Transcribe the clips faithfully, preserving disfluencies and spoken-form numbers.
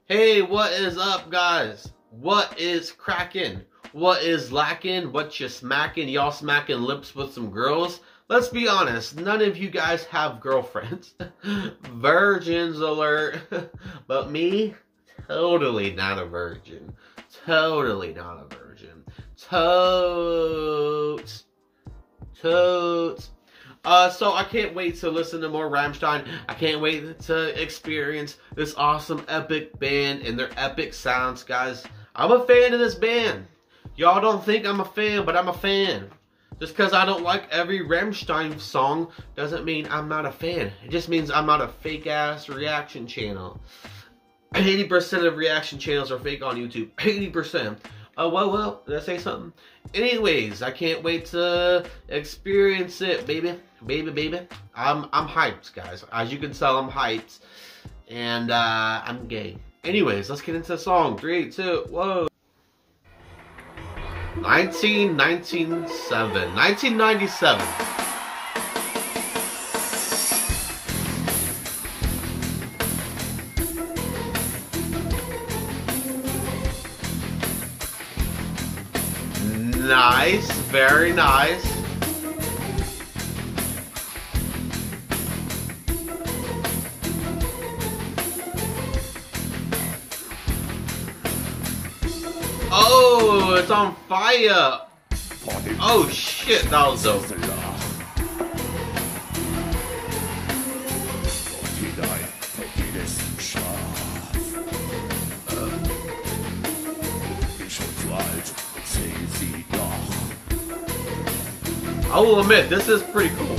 Hey, what is up, guys? What is cracking? What is lacking? What you smacking? Y'all smacking lips with some girls? Let's be honest, none of you guys have girlfriends. Virgins alert. But me, totally not a virgin. Totally not a virgin. Totes. Totes. Uh, so I can't wait to listen to more Rammstein. I can't wait to experience this awesome epic band and their epic sounds, guys. I'm a fan of this band. Y'all don't think I'm a fan, but I'm a fan. Just because I don't like every Rammstein song doesn't mean I'm not a fan. It just means I'm not a fake-ass reaction channel. eighty percent of reaction channels are fake on YouTube. eighty percent. Oh, well, well, did I say something? Anyways, I can't wait to experience it, baby. Baby, baby. I'm, I'm hyped, guys. As you can tell, I'm hyped. And, uh, I'm gay. Anyways, let's get into the song. Three, two, whoa. nineteen ninety-seven. nineteen ninety-seven. Nice, very nice. Oh, it's on fire. Oh shit, that was dope. I will admit, this is pretty cool.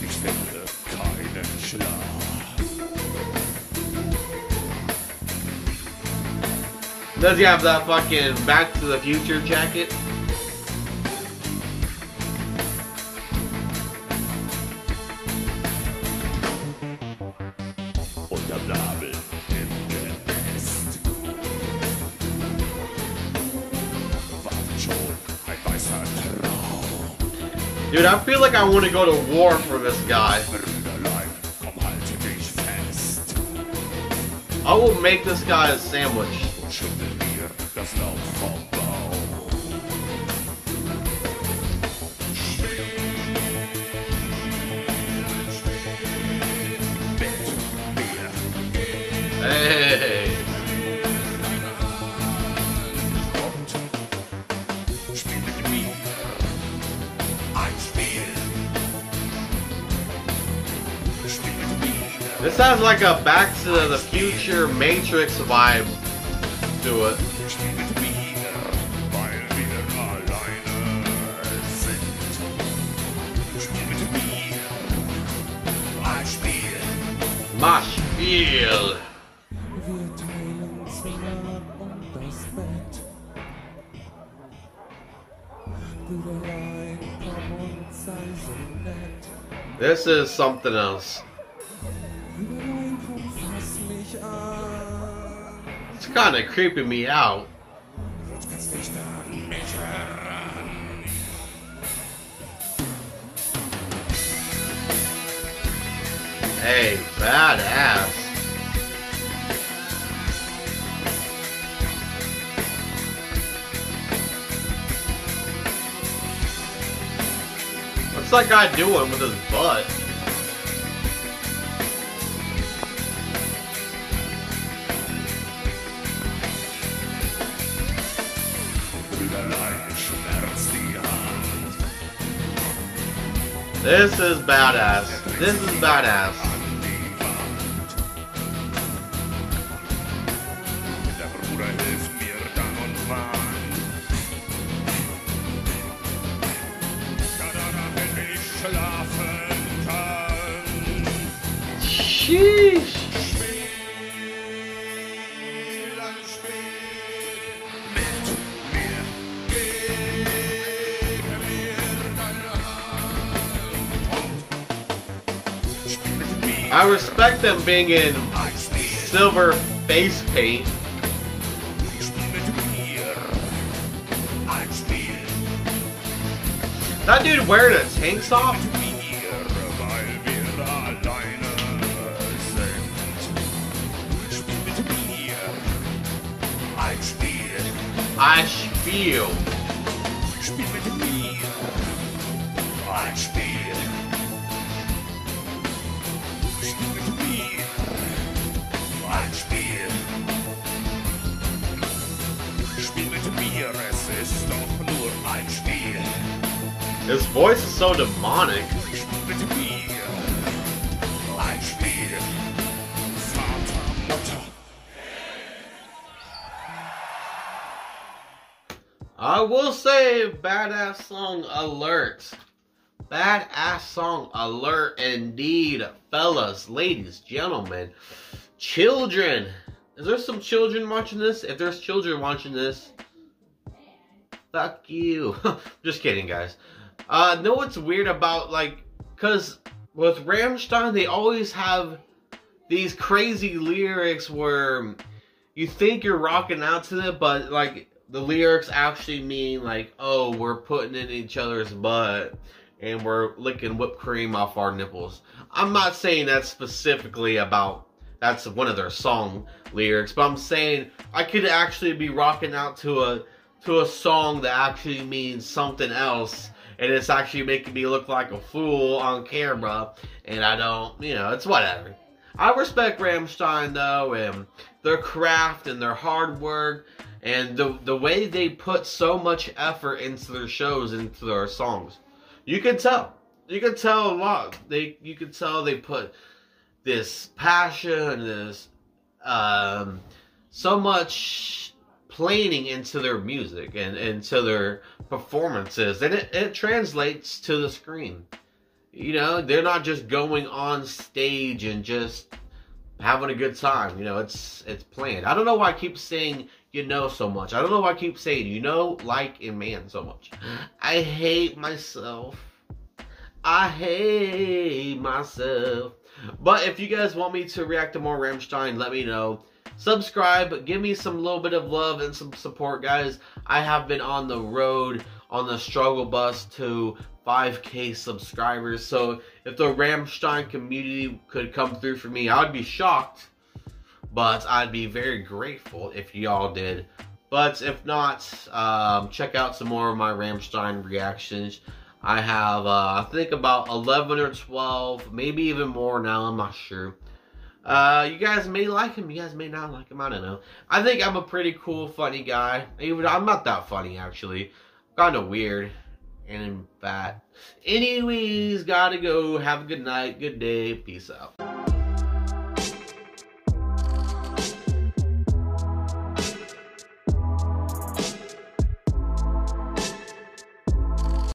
Does he have that fucking Back to the Future jacket? Dude, I feel like I want to go to war for this guy. I will make this guy a sandwich. Hey. This has like a Back to the Future Matrix vibe to it. MrSilenthd Spiel. This is something else. It's kind of creeping me out. Hey, badass. What's that guy doing with his butt? This is badass. This is badass. Sheesh. I respect them being in silver face paint. That dude wearing a tank top? I Spiel. Spiel mit mir. Ein Spiel. Spiel mit mir. Ein Spiel. Spiel mit mir, es ist doch nur ein Spiel. His voice is so demonic. Spiel mit mir. Ein Spiel. Vater, Mutter. I will say, badass song alert. Badass song alert indeed, fellas, ladies, gentlemen, children. Is there some children watching this? If there's children watching this, fuck you. Just kidding, guys. Uh, know what's weird about, like, cause with Rammstein, they always have these crazy lyrics where you think you're rocking out to it, but like, the lyrics actually mean like, oh, we're putting in each other's butt and we're licking whipped cream off our nipples. I'm not saying that's specifically about, that's one of their song lyrics, but I'm saying I could actually be rocking out to a to a song that actually means something else, and it's actually making me look like a fool on camera, and I don't, you know, it's whatever. I respect Rammstein though, and their craft and their hard work, and the the way they put so much effort into their shows, into their songs. You can tell. You can tell a lot. They you can tell they put this passion, this um so much planning into their music and into their performances, and it, it translates to the screen. You know, they're not just going on stage and just having a good time. You know, it's it's planned. I don't know why I keep saying you know so much. I don't know why I keep saying you know, like, and man so much. I hate myself. I hate myself. But if you guys want me to react to more Rammstein, let me know. Subscribe, give me some little bit of love and some support, guys. I have been on the road, on the struggle bus to five K subscribers. So if the Rammstein community could come through for me, I would be shocked. But I'd be very grateful if y'all did. But if not, um, check out some more of my Rammstein reactions. I have, uh, I think about eleven or twelve, maybe even more now, I'm not sure. Uh, you guys may like him, you guys may not like him, I don't know. I think I'm a pretty cool, funny guy. Even I'm not that funny, actually. Kind of weird and fat. Anyways, gotta go. Have a good night, good day, peace out.